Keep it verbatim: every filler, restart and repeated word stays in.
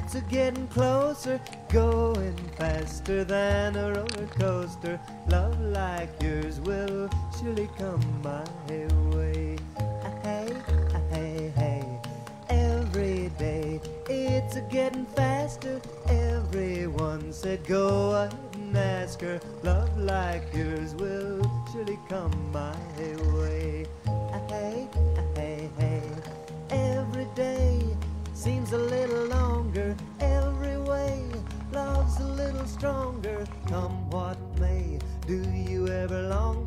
it's a getting closer, going faster than a roller coaster. Love like yours will surely come my way. Hey, hey, hey, every day it's a getting faster. Everyone said go ahead and ask her. Love like yours will surely come my way. Hey, hey, hey, every day seems a little longer. Every way love's a little stronger. Come what may, do you ever long